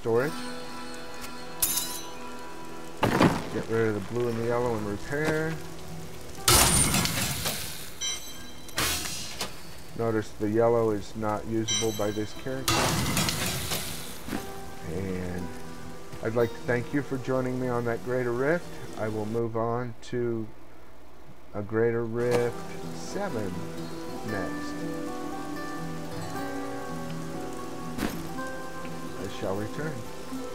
storage. Get rid of the blue and the yellow and repair. Notice the yellow is not usable by this character. And I'd like to thank you for joining me on that Greater Rift. I will move on to a Greater Rift 7 next. I shall return.